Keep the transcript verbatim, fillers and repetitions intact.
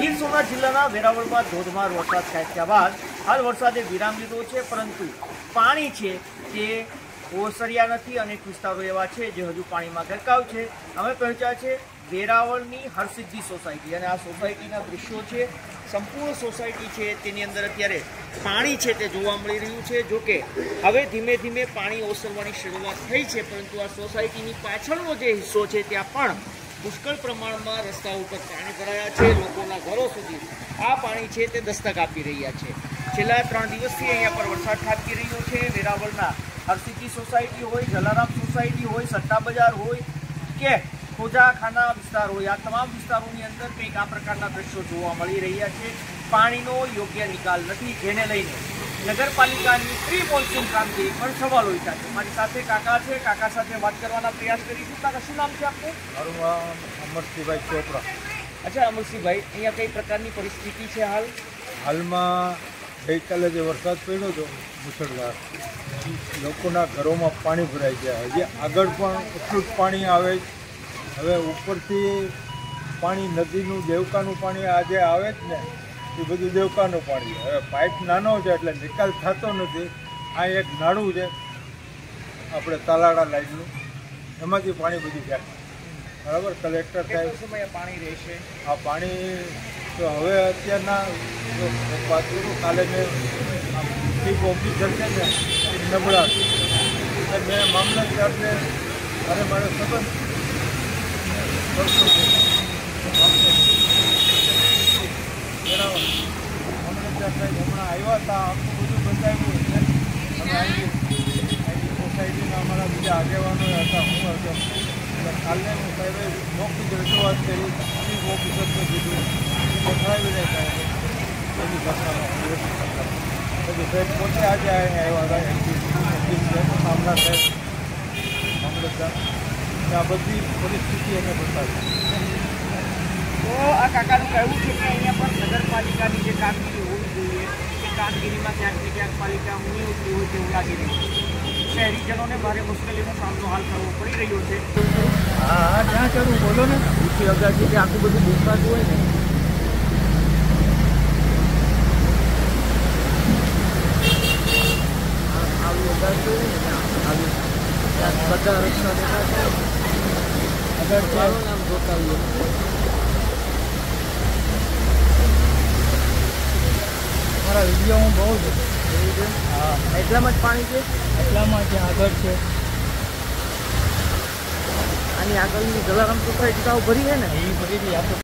ગીર સોમનાથ જિલ્લાના વેરાવળમાં ધોધમાર વરસાદ ખાબક્યા બાદ હાલ વરસાદે વિરામ લીધો છે, પરંતુ પાણી છે તે ઓસર્યા નથી. અનેક વિસ્તારો એવા છે જે હજુ પાણીમાં ગરકાવ છે. અમે પહોંચ્યા છે વેરાવળની હરસિદ્ધિ સોસાયટી અને આ સોસાયટીના દૃશ્યો છે. સંપૂર્ણ સોસાયટી છે તેની અંદર અત્યારે પાણી છે તે જોવા મળી રહ્યું છે. જોકે હવે ધીમે ધીમે પાણી ઓસરવાની શરૂઆત થઈ છે, પરંતુ આ સોસાયટીની પાછળનો જે હિસ્સો છે ત્યાં પણ પુષ્કળ પ્રમાણમાં રસ્તા ઉપર પાણી ભરાયા છે. લોકોના ઘરો સુધી આ પાણી છે તે દસ્તક આપી રહ્યા છે. છેલ્લા ત્રણ દિવસથી અહીંયા પર વરસાદ ખાબકી રહ્યો છે. વેરાવળના હરસિદ્ધિ સોસાયટી હોય, જલારામ સોસાયટી હોય, સટ્ટા બજાર હોય કે ખોજાખાના વિસ્તાર હોય, આ તમામ વિસ્તારોની અંદર કંઈક આ પ્રકારના દ્રશ્યો જોવા મળી રહ્યા છે. પાણીનો યોગ્ય નિકાલ નથી, જેને લઈને નગરપાલિકાની પ્રી મોન્સૂન કામગીરી પણ સવાલો ઉઠ્યા છે. મારી સાથે કાકા છે, કાકા સાથે વાત કરવાના પ્રયાસ કરીશું. કાકા, શું નામ છે આપનું? મારું નામ અમરસિંહભાઈ ચોપરા. અચ્છા અમરસિંહભાઈ, અહીંયા કઈ પ્રકારની પરિસ્થિતિ છે હાલ? હાલમાં ગઈકાલે જે વરસાદ પડ્યો હતો મુસળધાર, લોકોના ઘરોમાં પાણી ભરાઈ ગયા. હજી આગળ પણ એટલું જ પાણી આવે. હવે ઉપરથી પાણી નદીનું દેવકાનું પાણી આજે આવે જ ને, એ બધું દેવકાનું પાણી. હવે પાઇપ નાનો છે એટલે નિકાલ થતો નથી. આ એક નાળું છે આપણે તાલાળા લાઈનનું, એમાંથી પાણી બધું જાય. બરાબર, કલેક્ટર સાહેબ સમય પાણી રહેશે? આ પાણી તો હવે અત્યારના વાત કરું, કાલે મેં ચીફ ઓફિસર છે ને નબળા મેં મામલતદારને અરે મારે સંબંધ કરતો મામલતદાર સાહેબ હમણાં આવ્યા હતા, આખું બધું બતાવ્યું છે. અને અહીં સોસાયટીના અમારા બીજા આગેવાનો હતા, હું હતો. એટલે કાલે હું સાહેબે મૌખિક રજૂઆત કરી, ચીફ ઓફિસરને કીધું પકડાવીને સાહેબ એની ભાષામાં પછી સાહેબ પોતે આજે અહીંયા આવ્યા હતા મામલા સાહેબ મામલતદાર, આ બધી પરિસ્થિતિ એને બતાવી. તો આ કાકાનું કહેવું છે કે અહીંયા પણ નગરપાલિકાની જે કામગીરી હોવી જોઈએ એ કામગીરીમાં ક્યાંક ને ક્યાંક પાલિકા ઊંઘી ઉઠી હોય તેવું લાગી રહ્યું છે. શહેરીજનોને ભારે મુશ્કેલીનો સામનો હાલ કરવો પડી રહ્યો છે. હા હા, ત્યાં ચડવું બોલો ને. ઊંચી અગાસી જે આખું બધું દેખાતું હોય ને, આવી અગાસી હોય ને ત્યાં આવી ત્યાં બધા રસ્તા દેખાતા અગર સારું નામ જોતા હોઈએ. મારા વિડીયો હું બહુ જ એવું છે? હા, એટલામાં જ પાણી છે? એટલામાં ત્યાં આગળ છે. આની આગળની જલારામ સોસાયટી તો ભરી છે ને? એ બધી